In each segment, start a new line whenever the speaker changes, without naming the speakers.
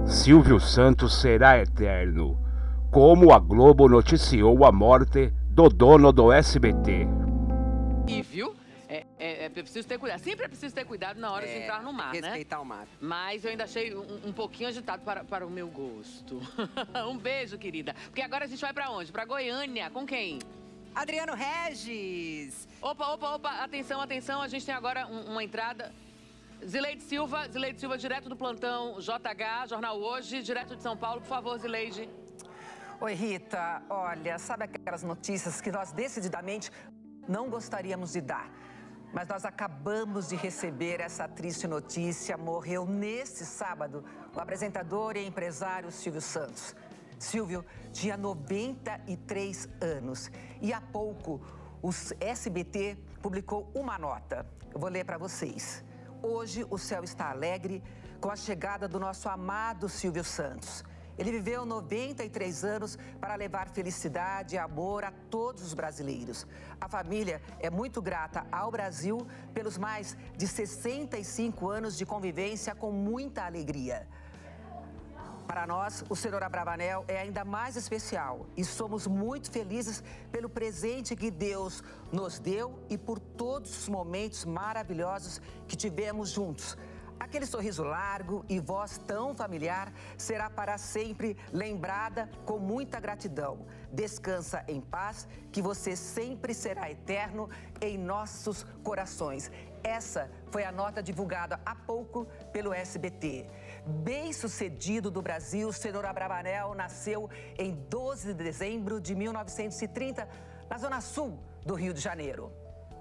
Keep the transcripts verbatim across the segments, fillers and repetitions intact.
Silvio Santos será eterno, como a Globo noticiou a morte do dono do S B T.
E viu? É, é, é preciso ter cuidado. Sempre é preciso ter cuidado na hora
É,
de entrar no mar,
tem que
né?
respeitar o mar.
Mas eu ainda achei um, um pouquinho agitado para, para o meu gosto. Um beijo, querida. Porque agora a gente vai pra onde? Pra Goiânia. Com quem?
Adriano Regis.
Opa, opa, opa. Atenção, atenção. A gente tem agora um, uma entrada. Zileide Silva. Zileide Silva, direto do plantão J H, Jornal Hoje, direto de São Paulo. Por favor, Zileide.
Oi, Rita. Olha, sabe aquelas notícias que nós decididamente não gostaríamos de dar? Mas nós acabamos de receber essa triste notícia. Morreu neste sábado o apresentador e empresário Silvio Santos. Silvio tinha noventa e três anos e há pouco o S B T publicou uma nota. Eu vou ler para vocês. Hoje o céu está alegre com a chegada do nosso amado Silvio Santos. Ele viveu noventa e três anos para levar felicidade e amor a todos os brasileiros. A família é muito grata ao Brasil pelos mais de sessenta e cinco anos de convivência com muita alegria. Para nós, o senhor Abravanel é ainda mais especial e somos muito felizes pelo presente que Deus nos deu e por todos os momentos maravilhosos que tivemos juntos. Aquele sorriso largo e voz tão familiar será para sempre lembrada com muita gratidão. Descansa em paz, que você sempre será eterno em nossos corações. Essa foi a nota divulgada há pouco pelo S B T. Bem-sucedido do Brasil, o senhor Abravanel nasceu em doze de dezembro de mil novecentos e trinta, na zona sul do Rio de Janeiro.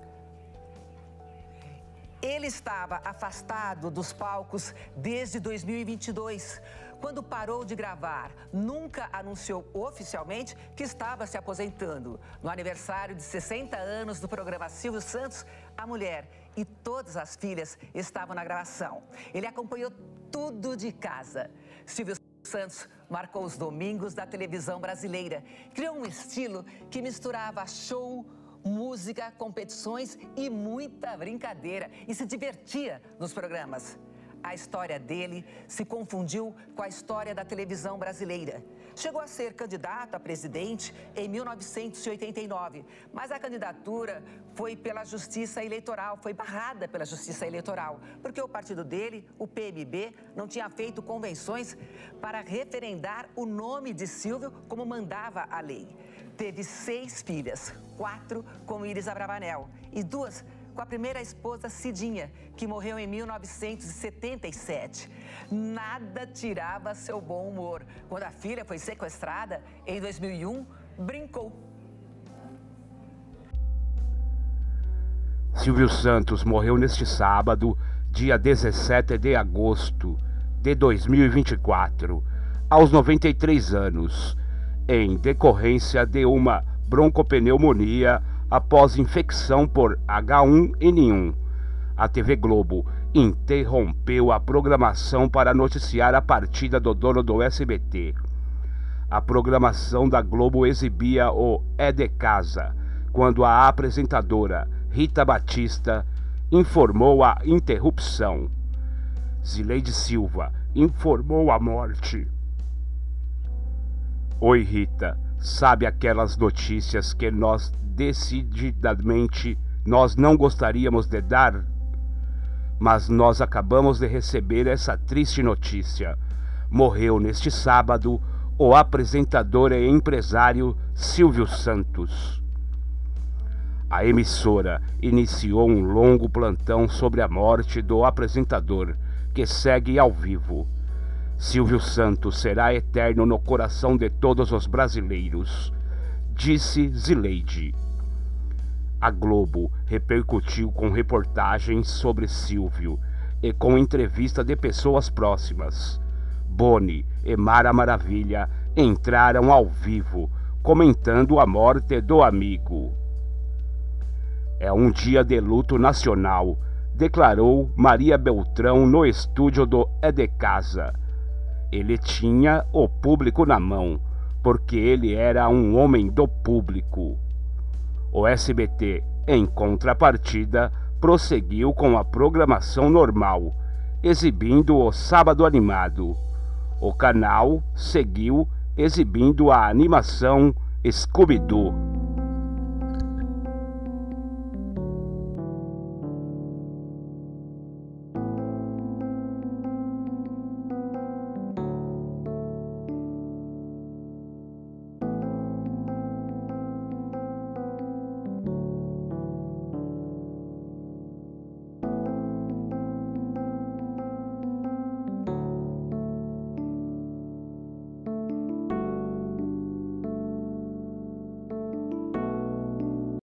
Ele estava afastado dos palcos desde dois mil e vinte e dois. Quando parou de gravar, nunca anunciou oficialmente que estava se aposentando. No aniversário de sessenta anos do programa Silvio Santos, a mulher e todas as filhas estavam na gravação. Ele acompanhou tudo de casa. Silvio Santos marcou os domingos da televisão brasileira. Criou um estilo que misturava show, música, competições e muita brincadeira e se divertia nos programas. A história dele se confundiu com a história da televisão brasileira. Chegou a ser candidato a presidente em mil novecentos e oitenta e nove, mas a candidatura foi pela Justiça Eleitoral, foi barrada pela Justiça Eleitoral, porque o partido dele, o P M B, não tinha feito convenções para referendar o nome de Silvio como mandava a lei. Teve seis filhas, quatro com Iris Abravanel e duas com a primeira esposa Cidinha, que morreu em mil novecentos e setenta e sete. Nada tirava seu bom humor. Quando a filha foi sequestrada, em dois mil e um, brincou.
Silvio Santos morreu neste sábado, dia dezessete de agosto de dois mil e vinte e quatro, aos noventa e três anos, em decorrência de uma broncopneumonia após infecção por H um N um. A T V Globo interrompeu a programação para noticiar a partida do dono do S B T. A programação da Globo exibia o É de Casa, quando a apresentadora Rita Batista informou a interrupção. Zileide Silva informou a morte. Oi, Rita, sabe aquelas notícias que nós decididamente nós não gostaríamos de dar? Mas nós acabamos de receber essa triste notícia. Morreu neste sábado o apresentador e empresário Silvio Santos. A emissora iniciou um longo plantão sobre a morte do apresentador, que segue ao vivo. Silvio Santos será eterno no coração de todos os brasileiros, disse Zileide. A Globo repercutiu com reportagens sobre Silvio e com entrevista de pessoas próximas. Boni e Mara Maravilha entraram ao vivo, comentando a morte do amigo. É um dia de luto nacional, declarou Maria Beltrão no estúdio do É de Casa. Ele tinha o público na mão, porque ele era um homem do público. O S B T, em contrapartida, prosseguiu com a programação normal, exibindo o Sábado Animado. o canal seguiu exibindo a animação Scooby-Doo.